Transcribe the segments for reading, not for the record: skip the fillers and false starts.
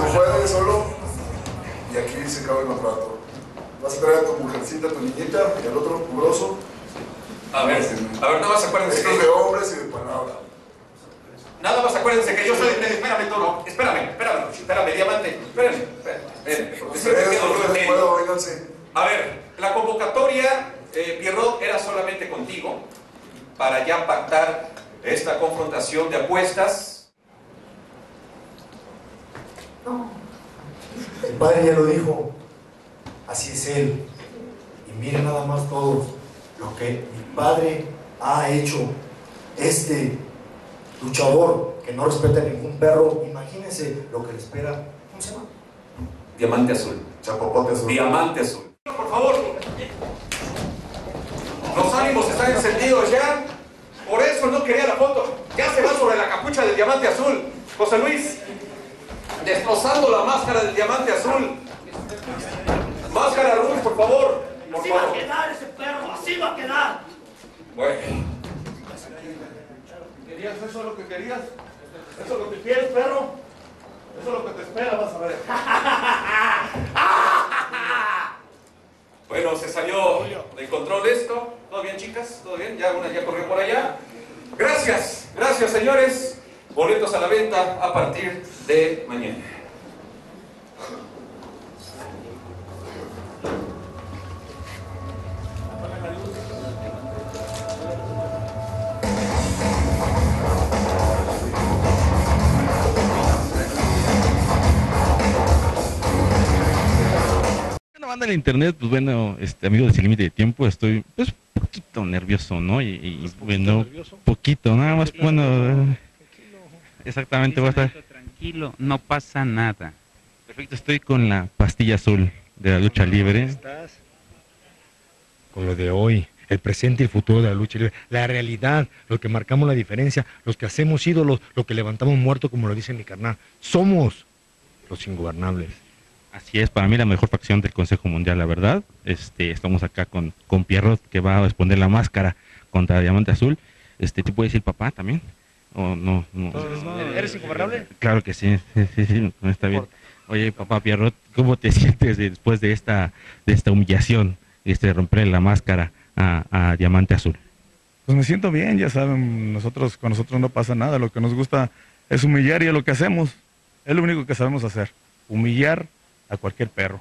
puede solo y aquí se acaba el contrato. Vas a traer a tu mujercita, a tu niñita y al otro mugroso. A ver, nada más acuérdense. Esto es de hombres y de palabra. Nada más acuérdense que yo soy... Espérame, Toro. Espérame, Diamante. Espérame. Porque siempre quedo yo en medio. A ver, la convocatoria, Pierrot, era solamente contigo para ya pactar esta confrontación de apuestas. No. El padre ya lo dijo. Así es él. Y miren nada más todos lo que mi padre ha hecho. Este luchador que no respeta a ningún perro, imagínense lo que le espera. ¿Cómo se llama? Diamante azul. Chapopote azul. Diamante azul. Por favor. Los ánimos están encendidos ya. Por eso no quería la foto. Ya se va sobre la capucha del diamante azul. José Luis, destrozando la máscara del diamante azul. Máscara Ruiz, por favor. Así va a quedar ese perro, así va a quedar. Bueno. ¿Querías eso lo que querías? ¿Eso es lo que quieres, perro? Eso es lo que te espera, vas a ver. Bueno, se salió del control esto. ¿Todo bien, chicas? ¿Todo bien? Ya una ya corrió por allá. Gracias, señores. Boletos a la venta a partir de mañana. Banda del internet, pues bueno, amigo de Sin Límite de Tiempo, estoy pues un poquito nervioso, ¿no? Y bueno, poquito, nada más, bueno, exactamente, voy a estar tranquilo, no pasa nada. Perfecto, estoy con la pastilla azul de la lucha libre. ¿Estás? Con lo de hoy, el presente y el futuro de la lucha libre, la realidad, lo que marcamos la diferencia, los que hacemos ídolos, lo que levantamos muerto, como lo dice mi carnal, somos los ingobernables. Así es, para mí la mejor facción del Consejo Mundial, la verdad. Estamos acá con Pierrot, que va a exponer la máscara contra Diamante Azul. ¿Te puede decir papá también? ¿O no? ¿Eres ingobernable? Claro que sí, no está bien. Oye, papá Pierrot, ¿cómo te sientes después de esta humillación, romper la máscara a Diamante Azul? Pues me siento bien, ya saben, con nosotros no pasa nada, lo que nos gusta es humillar y es lo que hacemos. Es lo único que sabemos hacer, humillar a cualquier perro.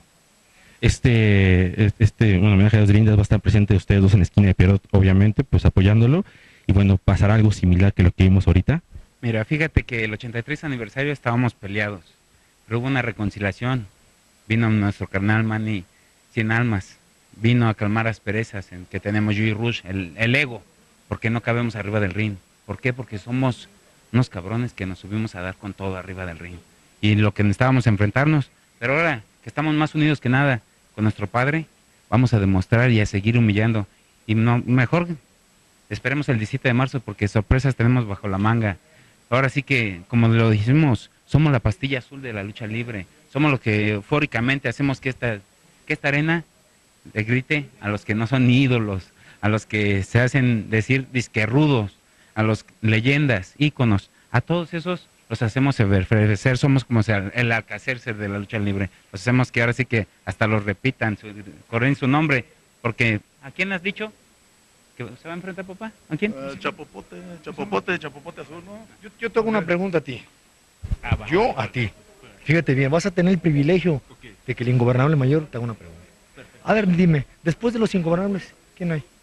Bueno, homenaje a las grindas va a estar presente ustedes dos en la esquina de Pierrot, obviamente, pues apoyándolo. Y bueno, pasará algo similar que lo que vimos ahorita. Mira, fíjate que el 83 aniversario estábamos peleados, pero hubo una reconciliación. Vino nuestro carnal Manny 100 Almas, vino a calmar asperezas en que tenemos yo y Rush, el ego, porque no cabemos arriba del ring. ¿Por qué? Porque somos unos cabrones que nos subimos a dar con todo arriba del ring. Y lo que necesitábamos enfrentarnos. Pero ahora que estamos más unidos que nada con nuestro padre, vamos a demostrar y a seguir humillando. Y no, mejor esperemos el 17 de marzo porque sorpresas tenemos bajo la manga. Ahora sí que, como lo dijimos, somos la pastilla azul de la lucha libre. Somos los que eufóricamente hacemos que esta arena le grite a los que no son ídolos, a los que se hacen decir disquerrudos, a los leyendas, íconos, a todos esos los hacemos efervescer, somos como el Alcacercer de la lucha libre, los hacemos que ahora sí que hasta los repitan, corren su nombre, porque ¿a quién has dicho que se va a enfrentar, papá? ¿A quién? Chapopote azul, ¿no? Yo te hago una pregunta a ti. Yo a ti. Fíjate bien, vas a tener el privilegio de que el ingobernable mayor te haga una pregunta. A ver, dime, después de los ingobernables, ¿quién hay?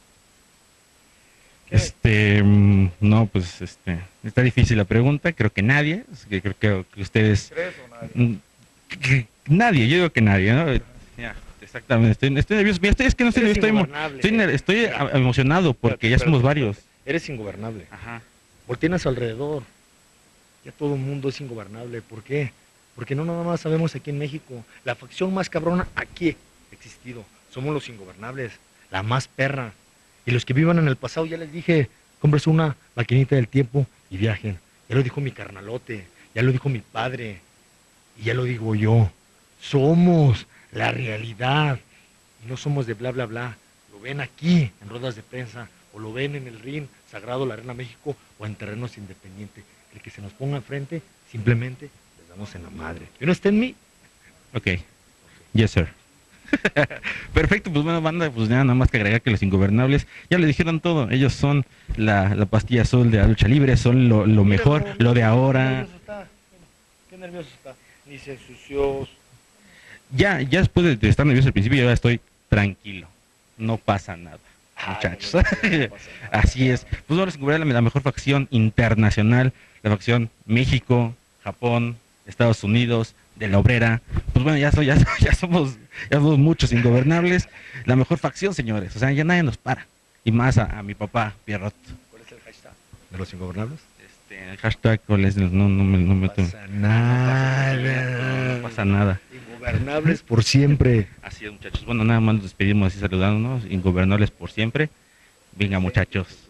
No, pues, está difícil la pregunta, creo que nadie, creo que ustedes... ¿Crees o nadie? Nadie, yo digo que nadie, ¿no? Ya, exactamente, estoy nervioso, mira, es que no sé, estoy emocionado porque ya somos varios. Eres ingobernable. Ajá. Volteen a su alrededor, ya todo el mundo es ingobernable, ¿por qué? Porque no nada más sabemos aquí en México, la facción más cabrona aquí ha existido, somos los ingobernables, la más perra. Y los que vivan en el pasado, ya les dije, cómprense una maquinita del tiempo y viajen. Ya lo dijo mi carnalote, ya lo dijo mi padre, y ya lo digo yo. Somos la realidad, y no somos de bla, bla, bla. Lo ven aquí, en ruedas de prensa, o lo ven en el ring sagrado, la Arena México, o en terrenos independientes. El que se nos ponga enfrente, simplemente les damos en la madre. ¿You understand me? Ok. Yes, sir. Perfecto, pues bueno, banda, pues ya nada más que agregar que los Ingobernables ya le dijeron todo. Ellos son la pastilla azul de la lucha libre, son lo mejor, lo de ahora. Qué nervioso está. Ni se ensució. Ya después de estar nervioso al principio, yo ya estoy tranquilo. No pasa nada, muchachos. Así es. Pues bueno, los Ingobernables, la mejor facción internacional, la facción México, Japón, Estados Unidos, de la obrera. Pues bueno, ya somos muchos Ingobernables. La mejor facción, señores. O sea, ya nadie nos para. Y más a mi papá, Pierrot. ¿Cuál es el hashtag de los Ingobernables? El hashtag, ¿cuál es? No pasa nada. No pasa nada. Ingobernables por siempre. Así es, muchachos. Bueno, nada más nos despedimos así saludándonos. Ingobernables por siempre. Venga, muchachos.